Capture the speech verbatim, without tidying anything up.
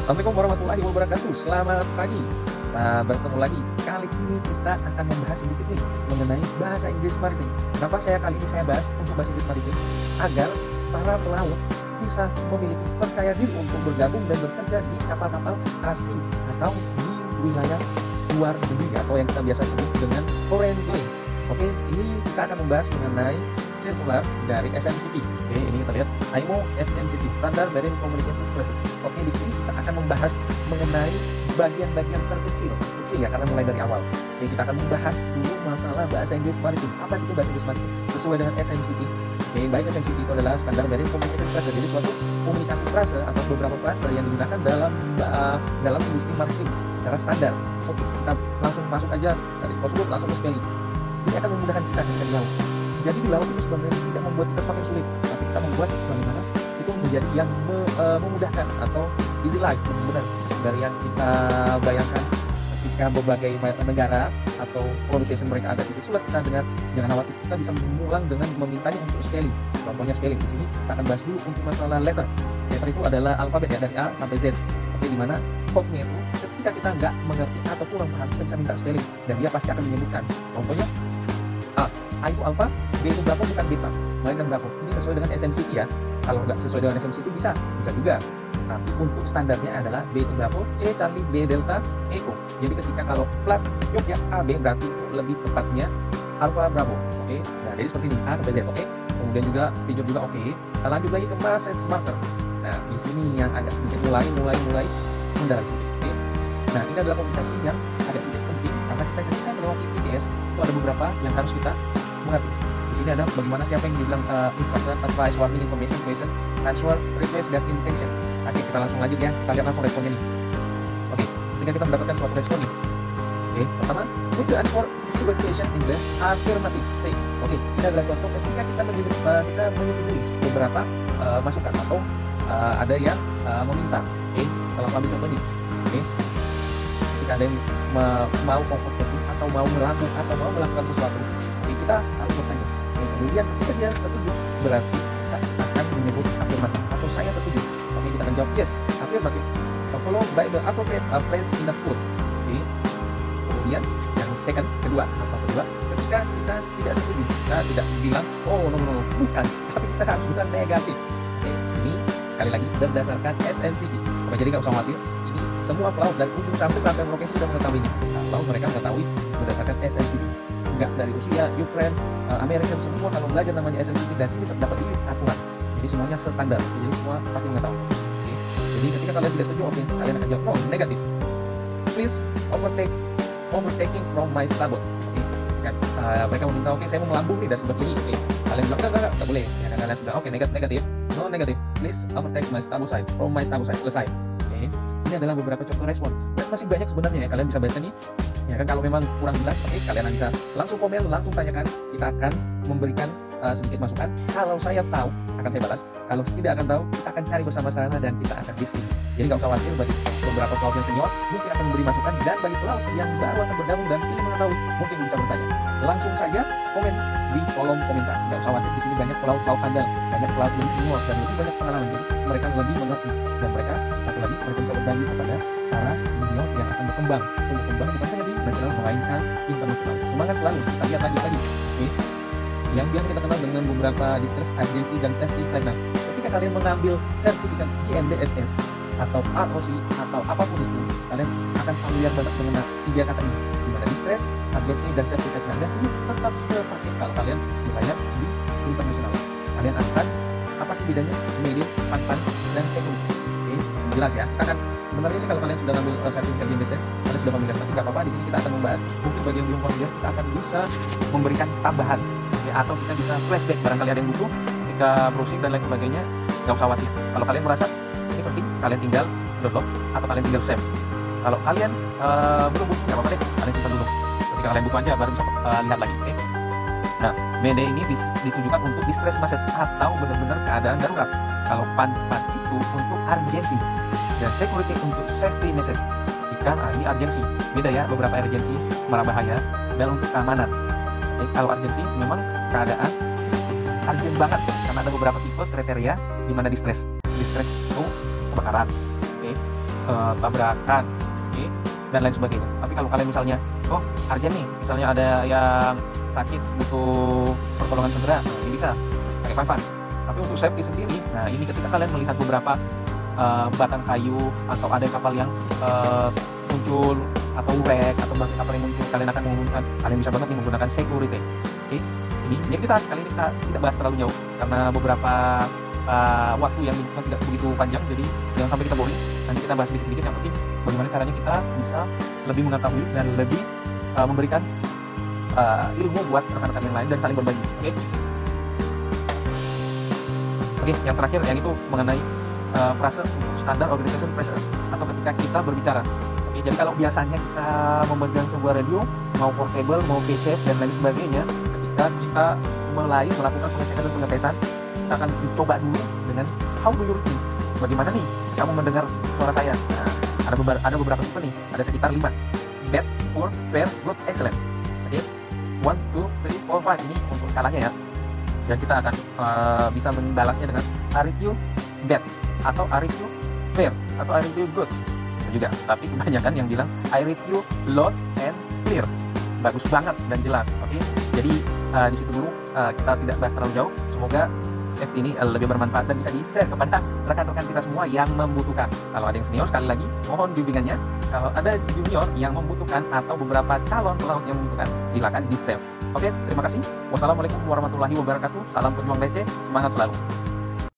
Assalamualaikum warahmatullahi wabarakatuh. Selamat pagi. Kita bertemu lagi. Kali ini kita akan membahas sedikit nih mengenai bahasa Inggris maritim. Kenapa saya kali ini saya bahas untuk bahasa Inggris maritim? Agar para pelaut bisa memiliki percaya diri untuk bergabung dan bekerja di kapal-kapal asing atau di wilayah luar negeri atau yang kita biasa sebut dengan foreign fleet. Oke, ini kita akan membahas mengenai sirkular dari S M C P. Oke, ini kita lihat I M O S M C P, Standard Marine Communications Process. Oke, di sini kita akan membahas mengenai bagian-bagian terkecil, kecil ya, karena mulai dari awal. Oke, kita akan membahas dulu masalah bahasa Inggris maritim. Apa sih itu bahasa Inggris maritim? Sesuai dengan S M C P. Oke, baik S M C P itu adalah Standard Marine Communications Process. Jadi suatu komunikasi frase atau beberapa frase yang digunakan dalam uh, dalam industri maritim secara standar. Oke, kita langsung masuk aja dari tersebut langsung ke spelling. Ini akan memudahkan kita ketika di laut. Jadi di laut itu sebenarnya tidak membuat kita semakin sulit, tapi kita membuat bagaimana itu menjadi yang me, uh, memudahkan atau easy life, benar dari yang kita bayangkan ketika berbagai negara atau pronunciation mereka agak sedikit sulit kita dengar. Jangan khawatir, kita bisa mengulang dengan memintanya untuk spelling. Contohnya spelling di sini kita akan bahas dulu untuk masalah letter. Letter itu adalah alfabet ya, dari A sampai Z. Oke, di mana code-nya itu ketika kita nggak mengerti atau kurang paham, kita bisa minta spelling dan dia pasti akan menyebutkan. Contohnya A, A itu alpha, B itu berapa bukan beta, melainkan berapa. Ini sesuai dengan S M C P ya. Kalau nggak sesuai dengan S M C P bisa, bisa juga. Tapi untuk standarnya adalah B itu Bravo, C Charlie, D Delta, Echo. Jadi ketika kalau plat Jogja A B berarti lebih tepatnya Alpha Bravo. Oke, nah jadi seperti ini A sampai Z. Oke, kemudian juga Pijot juga oke. Kita lanjut lagi ke message marker. Nah di sini yang agak sedikit mulai mulai mulai mendalam sedikit. Oke, nah ini adalah komunikasi yang agak sedikit penting karena kita ketika melewati V T S itu ada beberapa yang harus kita mengerti. Di sini ada bagaimana siapa yang dibilang uh, instruction, advice, warning, information, question, answer, request, dan intention. Oke, kita langsung lanjut ya. Kita lihat langsung responnya nih. Oke, ketika kita mendapatkan suatu respon nih. Oke, pertama, put the answer to the question in the affirmative. Say. Oke, ini adalah contoh ketika kita menyebut uh, kita menyetujui beberapa uh, masukan atau uh, ada yang uh, meminta. Oke, kalau ambil contoh nih. Oke, ketika ada yang mau comfort atau mau melakukan atau mau melakukan sesuatu, oke, kita harus bertanya. Oke, kemudian ketika dia setuju, berarti kita akan menyebut afirmatif atau saya setuju. Oke, kita akan jawab yes, afirmatif. Followed by the appropriate uh, phrase in the foot. Oke, kemudian yang second, kedua, apa kedua? Ketika kita tidak setuju, kita tidak bilang oh no no no bukan, tapi kita harus bukan negatif. Oke, ini sekali lagi berdasarkan S M C P. Oke, jadi nggak usah khawatir. Ini semua pelaut dari ujung sampai sampai Merauke sudah mengetahuinya. Kalau mereka mengetahui berdasarkan S M C P. Enggak dari Rusia, Ukraine, uh, Amerika, semua kalau belajar namanya S M C P dan ini terdapat di aturan. Jadi semuanya standar. Jadi semua pasti mengetahui. Oke. Jadi ketika kalian tidak setuju, oke, kalian akan jawab oh negatif. Please overtake overtaking from my starboard. Oke. Kan uh, mereka meminta oke, saya mau melambung nih dari sebelah kiri. Oke. Kalian bilang enggak enggak enggak boleh. Ya kan kalian sudah oke negatif negatif. No negatif. Please overtake my starboard side from my starboard side. Selesai. Oke. Ini adalah beberapa contoh respon. Dan masih banyak sebenarnya ya, kalian bisa baca nih. Ya kan kalau memang kurang jelas, oke, kalian bisa langsung komen, langsung tanyakan. Kita akan memberikan uh, sedikit masukan. Kalau saya tahu, akan saya balas. Kalau tidak akan tahu, kita akan cari bersama-sama dan kita akan diskusi. Jadi nggak usah khawatir, bagi beberapa pelaut yang senior mungkin akan memberi masukan, dan bagi pelaut yang baru akan bergabung dan ingin mengetahui, mungkin bisa bertanya. Langsung saja komen di kolom komentar. Nggak usah khawatir, di sini banyak pelaut-pelaut handal, banyak pelaut lebih senior dan lebih banyak pengalaman. Jadi mereka lebih mengerti, dan mereka satu lagi mereka bisa berbagi kepada para junior yang akan berkembang. Untuk berkembang bukan hanya di nasional melainkan internasional. Semangat selalu. Kita lihat lanjut lagi. Oke. Yang biasa kita kenal dengan beberapa distress agency dan safety segment. Ketika kalian mengambil sertifikat J M D S S atau R O C atau apapun itu, kalian akan familiar banget dengan tiga kata ini, di mana distress, agency, dan safety segment. Dan ini tetap terpakai kalau kalian berlayar di internasional. Kalian akan apa sih bedanya? Medium, pan-pan, dan security. Oke, jelas ya. Kita akan sebenarnya sih kalau kalian sudah ngambil uh, sertifikat J M D S S, kalian sudah familiar. Tapi nggak apa-apa, di sini kita akan membahas. Mungkin bagi yang belum familiar, kita akan bisa memberikan tambahan. Ya, atau kita bisa flashback barangkali ada yang butuh ketika browsing dan lain sebagainya. Nggak usah khawatir. Kalau kalian merasa ini penting, kalian tinggal download atau kalian tinggal save. Kalau kalian uh, belum butuh, nggak apa-apa deh, kalian simpan dulu. Ketika kalian butuh aja baru bisa uh, lihat lagi. Oke. Nah, Mayday ini ditujukan untuk distress message atau benar-benar keadaan darurat. Kalau pan-pan itu untuk urgency dan security untuk safety message. Jika ah, ini urgency, beda ya, beberapa urgency marah bahaya dan untuk keamanan. Oke, kalau urgency memang keadaan urgent banget karena ada beberapa tipe kriteria di mana distress. Distress itu kebakaran. Oke. uh, tabrakan, oke, dan lain sebagainya. Tapi kalau kalian misalnya, oh urgent nih, misalnya ada yang sakit butuh pertolongan segera, nah, ini bisa pakai Five. Tapi untuk safety sendiri, nah ini ketika kalian melihat beberapa uh, batang kayu atau ada kapal yang uh, muncul atau wreck atau bahkan kapal yang muncul, kalian akan menggunakan, kalian bisa banget nih menggunakan security. Oke, ini jadi kita kali ini kita tidak bahas terlalu jauh karena beberapa uh, waktu yang tidak begitu panjang, jadi jangan sampai kita boring. Nanti kita bahas sedikit-sedikit. Yang penting bagaimana caranya kita bisa lebih mengetahui dan lebih uh, memberikan uh, ilmu buat rekan-rekan yang lain dan saling berbagi. Oke. Oke, yang terakhir yang itu mengenai uh, frase standar organization pressure atau ketika kita berbicara. Oke, jadi kalau biasanya kita memegang sebuah radio, mau portable, mau V C F dan lain sebagainya, ketika kita mulai melakukan pengecekan dan pengetesan, kita akan coba dulu dengan how do you read me? Bagaimana nih kamu mendengar suara saya? Nah, ada beberapa ada beberapa tipe nih, ada sekitar lima. Bad, poor, fair, good, excellent. Oke, one, two, three, four, five ini untuk skalanya ya. Dan kita akan uh, bisa membalasnya dengan I read you bad, atau I read you fair, atau I read you good. Bisa juga, tapi kebanyakan yang bilang I read you loud and clear. Bagus banget dan jelas. Oke, jadi uh, di situ dulu uh, kita tidak bahas terlalu jauh. Semoga safety ini uh, lebih bermanfaat dan bisa di-share kepada rekan-rekan kita semua yang membutuhkan. Kalau ada yang senior, sekali lagi mohon bimbingannya. Kalau ada junior yang membutuhkan atau beberapa calon pelaut yang membutuhkan, silakan di-save. Oke, terima kasih. Wassalamualaikum warahmatullahi wabarakatuh. Salam pejuang receh, semangat selalu.